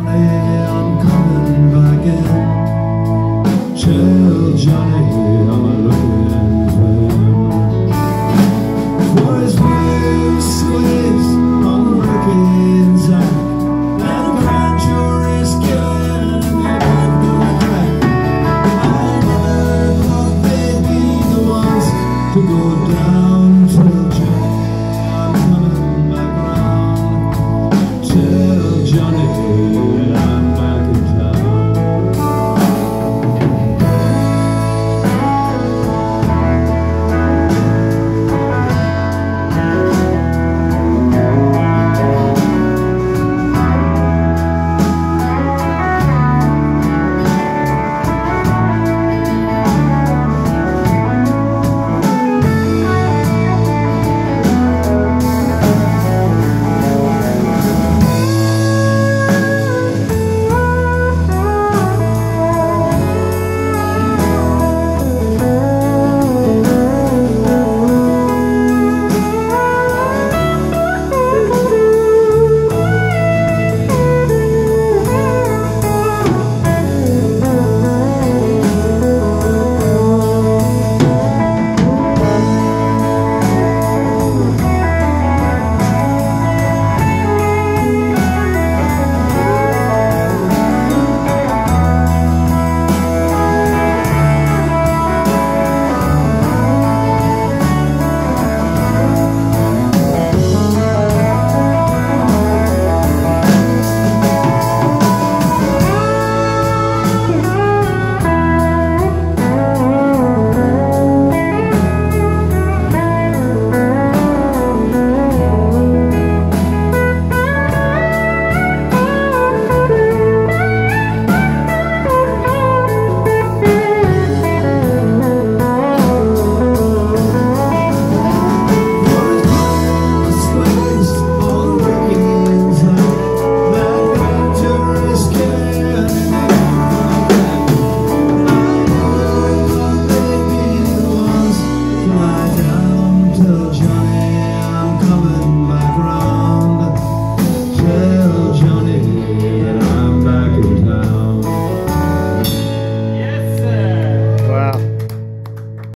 I'm coming back in. Tell Johnny I'm looking for him. For his blue sleeves on the wrecking sack, and grandeur is killing me with the crack. I never thought they'd be the ones to go down. Till Johnny I'm coming back round. Tell Johnny